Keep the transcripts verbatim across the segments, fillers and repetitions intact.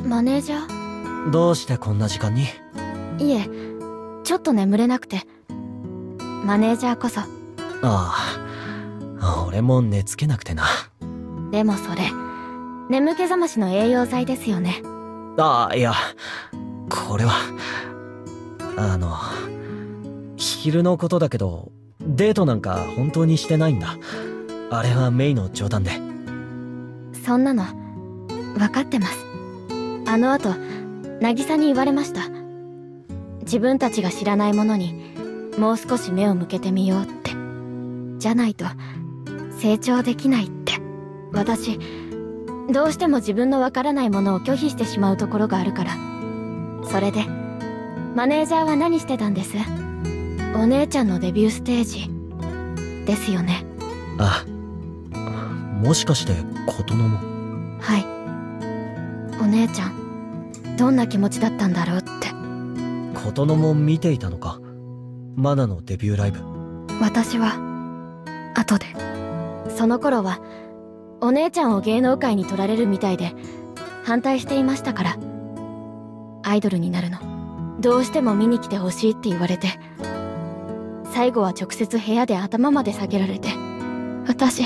マネージャー？ どうしてこんな時間に？ いえ、ちょっと眠れなくて。マネージャーこそ。 ああ、俺も寝つけなくてな。 でもそれ、眠気覚ましの栄養剤ですよね。 ああ、いや、これは、あの、昼のことだけど、デートなんか本当にしてないんだ。あれはメイの冗談で。 そんなの、分かってます。あの後、渚に言われました。自分たちが知らないものに、もう少し目を向けてみようって。じゃないと、成長できないって。私、どうしても自分のわからないものを拒否してしまうところがあるから。それで、マネージャーは何してたんです？お姉ちゃんのデビューステージ、ですよね。 あ、もしかして、琴乃も。 はい。お姉ちゃん、どんな気持ちだったんだろうって。 琴乃も見ていたのか？マナのデビューライブ。 私は、後で。その頃は、お姉ちゃんを芸能界に取られるみたいで、反対していましたから。アイドルになるの、どうしても見に来てほしいって言われて、最後は直接部屋で頭まで下げられて、私、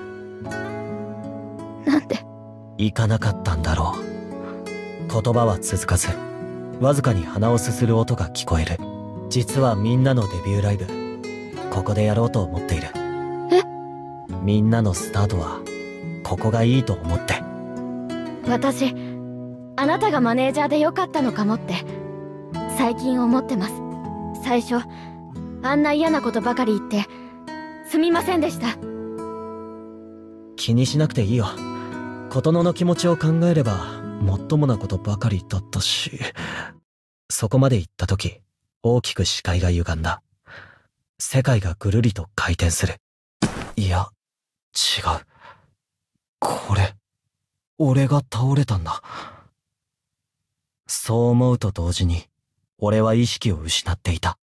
なんで。 行かなかったんだろう。言葉は続かず、わずかに鼻をすする音が聞こえる。実はみんなのデビューライブ、ここでやろうと思っている。 え？ みんなのスタートは、ここがいいと思って。 私、あなたがマネージャーでよかったのかもって、最近思ってます。最初、あんな嫌なことばかり言って、すみませんでした。 気にしなくていいよ。琴乃の気持ちを考えれば、もっともなことばかりだったし。そこまで行った時、大きく視界が歪んだ。世界がぐるりと回転する。いや、違う。これ、俺が倒れたんだ。そう思うと同時に、俺は意識を失っていた。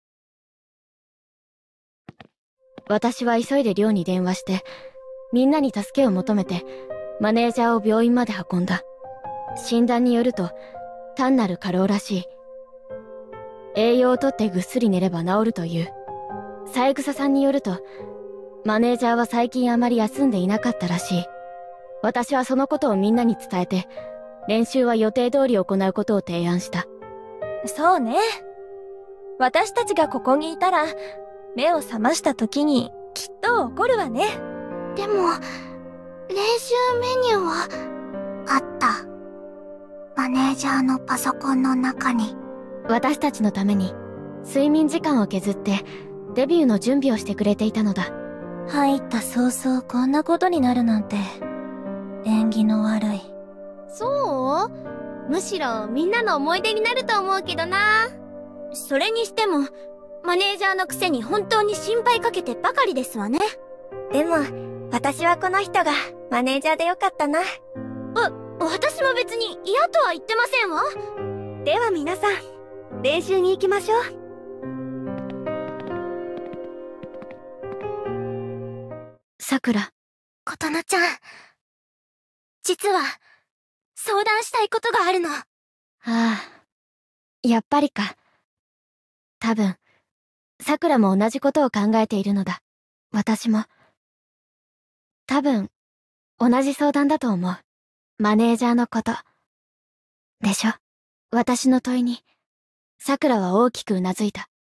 私は急いで寮に電話して、みんなに助けを求めて、マネージャーを病院まで運んだ。診断によると、単なる過労らしい。栄養をとってぐっすり寝れば治るという。三枝さんによると、マネージャーは最近あまり休んでいなかったらしい。私はそのことをみんなに伝えて、練習は予定通り行うことを提案した。 そうね。私たちがここにいたら、目を覚ました時にきっと怒るわね。 でも、練習メニューは、あった。マネージャーのパソコンの中に。 私たちのために、睡眠時間を削って、デビューの準備をしてくれていたのだ。 入った早々こんなことになるなんて、縁起の悪い。 そう？むしろみんなの思い出になると思うけどな。それにしても、マネージャーのくせに本当に心配かけてばかりですわね。 でも、私はこの人がマネージャーでよかったな。 わ、私も別に嫌とは言ってませんわ。 では皆さん、練習に行きましょう。 さくら。 琴乃ちゃん。実は、相談したいことがあるの。 ああ、やっぱりか。多分、さくらも同じことを考えているのだ。私も。多分、同じ相談だと思う。マネージャーのこと。でしょ？私の問いに、さくらは大きくうなずいた。